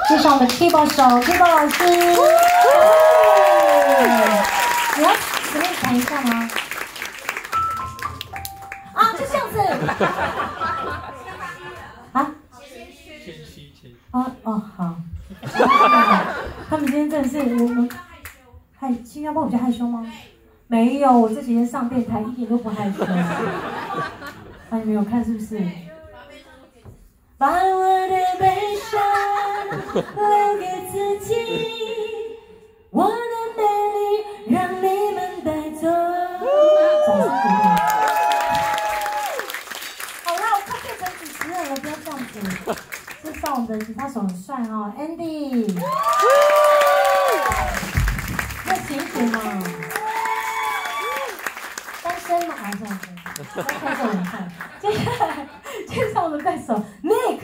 介绍我们的 keyboard 手 keyboard 老师。你要随便弹一下吗？啊，就这样子。啊？哦，好。他们今天真的是我新加坡比较害羞吗？没有，我这几天上电台一点都不害羞。啊，你们有看是不是？把我的悲伤留给自己，我的美丽让你们带走。好啦，我快变成主持人了，不要这样子。介绍我们的吉他手很帅哦 ，Andy。要醒醒嘛！单身嘛，这样子。看这人看。接下来介绍我们的贝手 Nick。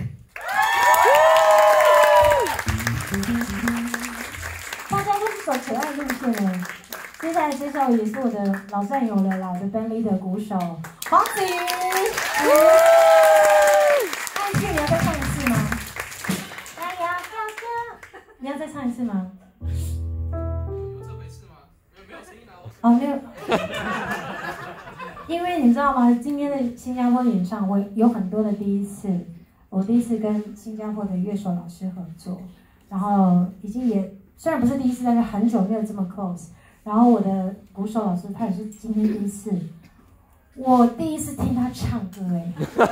大家都是走可爱路线的。接下来介绍也是我的老战友了啦，我的 band leader 鼓手黄子瑜。爱去你要再唱一次吗？你要再唱一次吗？哦，没有。因为你知道吗？今天的新加坡演唱会有很多的第一次。我第一次跟新加坡的乐手老师合作，然后已经也虽然不是第一次，但是很久没有这么 close。然后我的鼓手老师他也是今天第一次，我第一次听他唱歌哎，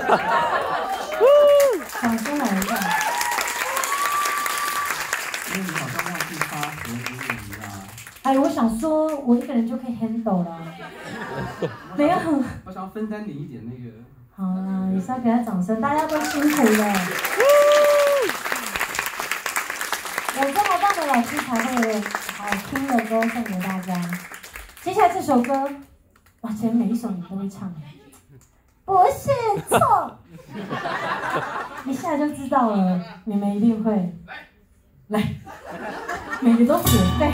掌声来一下。 因为你好像要去发合音乐啦。 哎，我想说，我一个人就可以 handle 了。没有。 我想要分担你一点那个。 好啦，也是要给他掌声，大家都辛苦了。有这么棒的老师才会有好听的歌送给大家。接下来这首歌，哇，其实每一首你都会唱。不是错，一下就知道了，你们一定会。来，每个都写背。